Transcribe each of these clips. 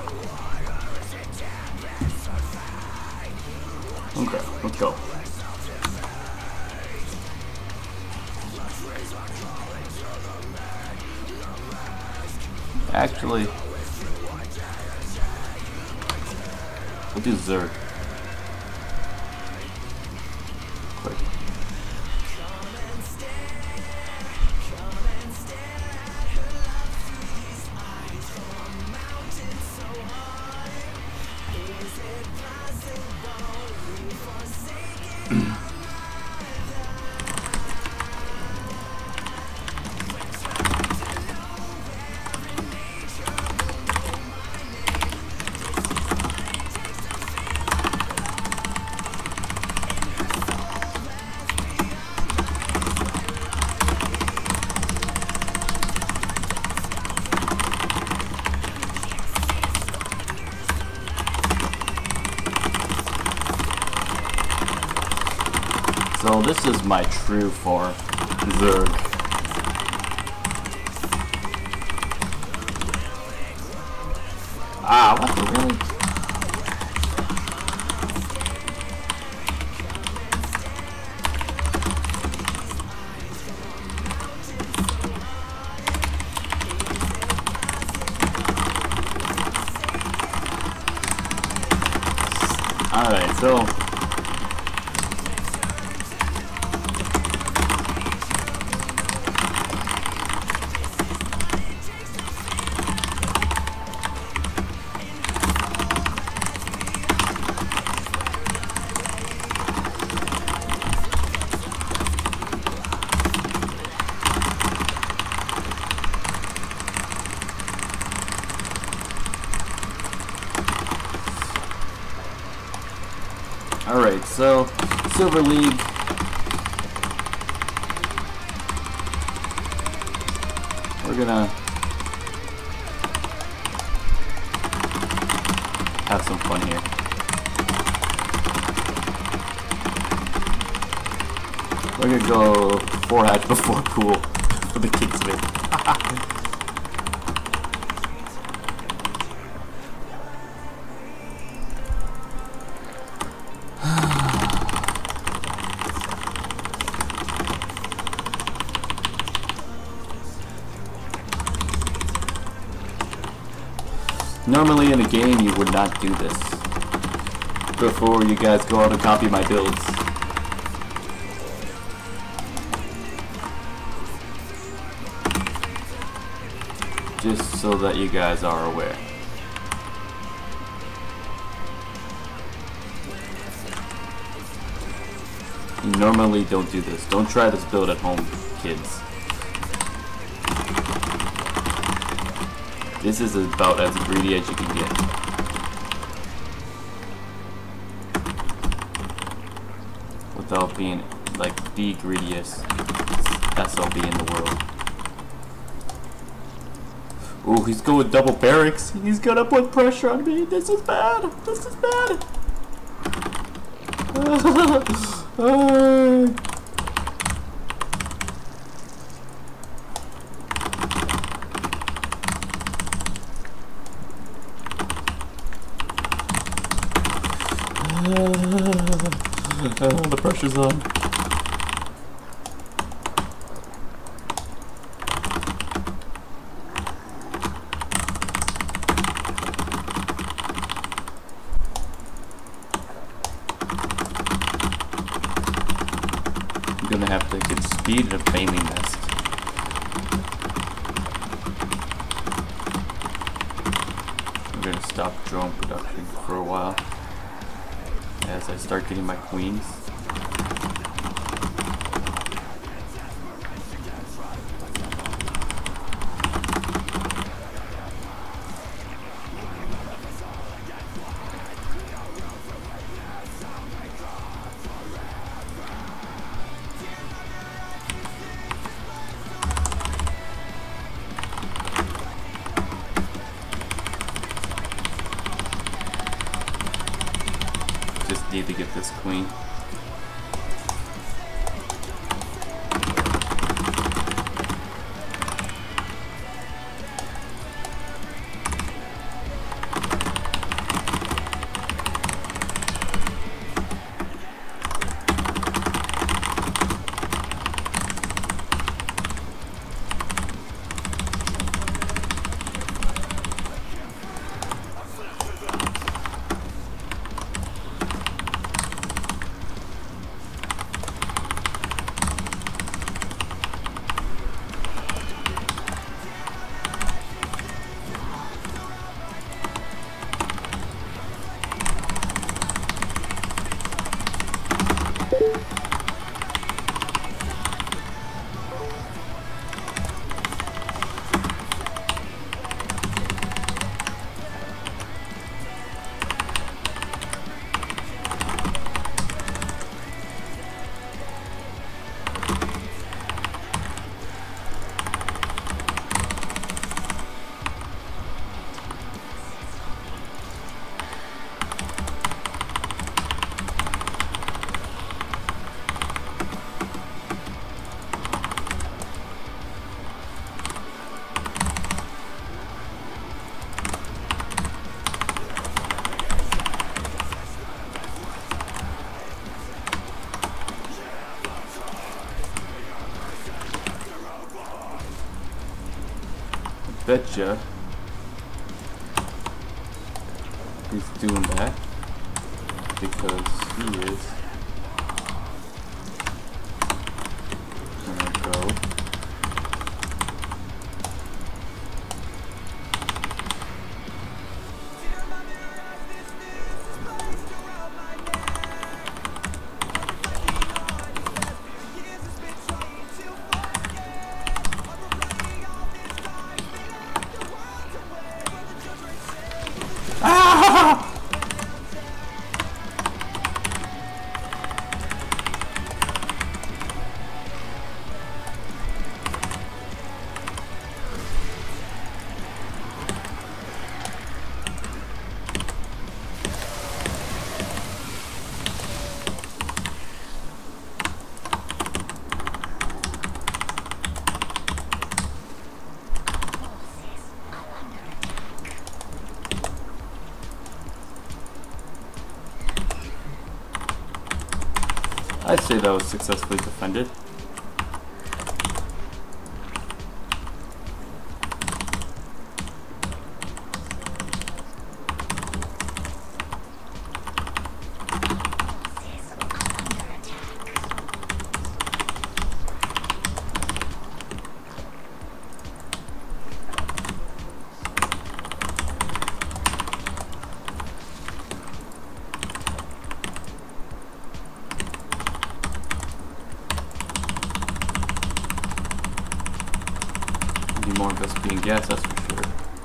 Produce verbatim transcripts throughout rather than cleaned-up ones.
Okay, let's go. Actually, we'll do Zerg. Quick. So this is my true form, Zerg. Ah, what the really? Alright, so Alright, so Silver League. We're gonna have some fun here. We're gonna go four hatch before pool for the kids of it. Normally in a game you would not do this before you guys go out and copy my builds. Just so that you guys are aware. You normally don't do this. Don't try this build at home, kids. This is about as greedy as you can get. Without being like the greediest S L B in the world. Ooh, he's going double barracks. He's gonna put pressure on me. This is bad. This is bad. uh, Oh, the pressure's on. I'm gonna have to get speed and a flaming nest. I'm gonna stop drone production for a while as I start getting my queens. Just need to get this queen. betcha he's doing that because he is gonna go I'd say that was successfully defended. More of us being gas, that's for sure.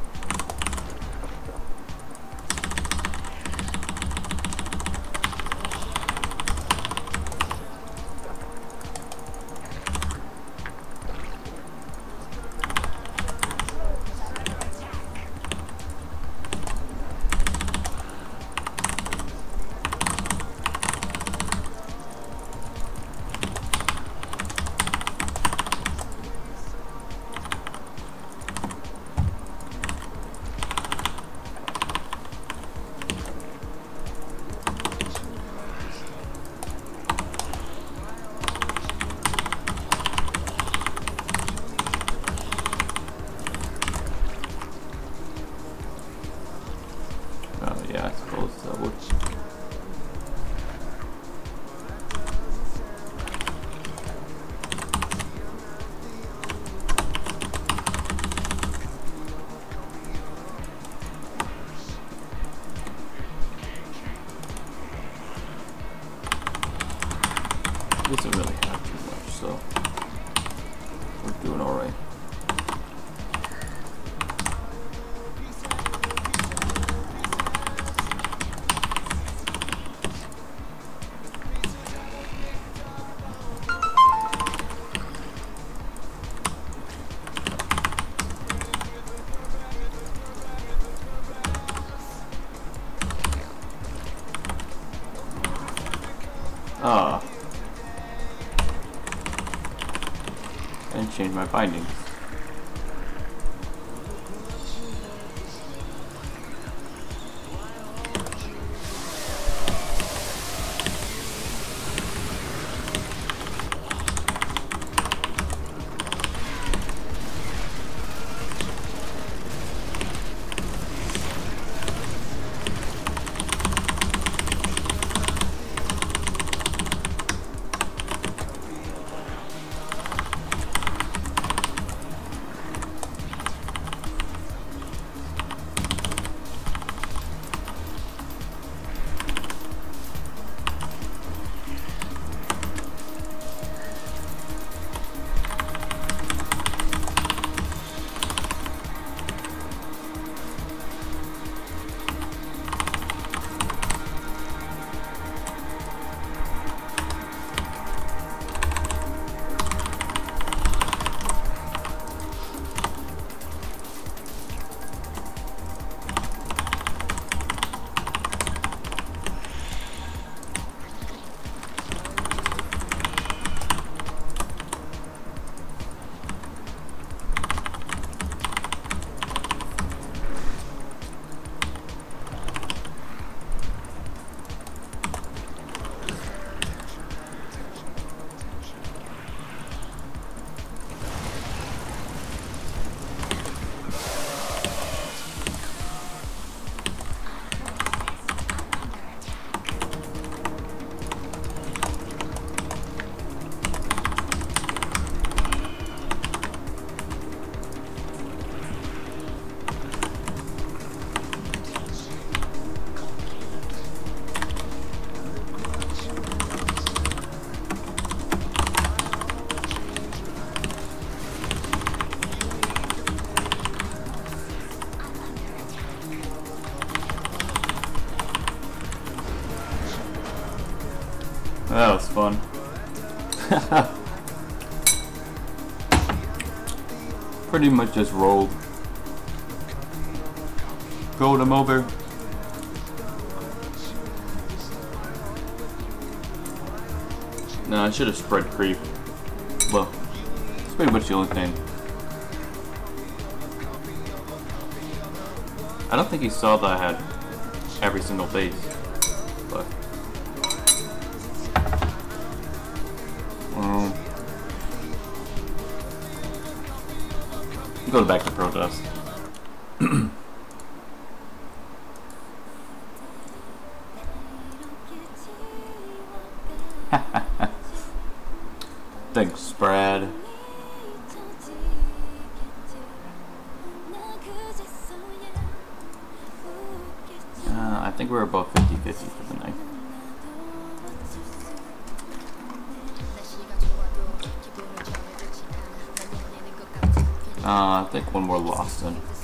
Yeah, I suppose that would. Doesn't really have too much, so we're doing all right. Ah. And change my bindings. That was fun. Pretty much just rolled. Rolled him over. No, I should have spread creep. Well, that's pretty much the only thing. I don't think he saw that I had every single base, but um, go back to protest. Thanks, Brad. Uh, I think we're about fifty fifty for the night. Uh, I think one more lost in.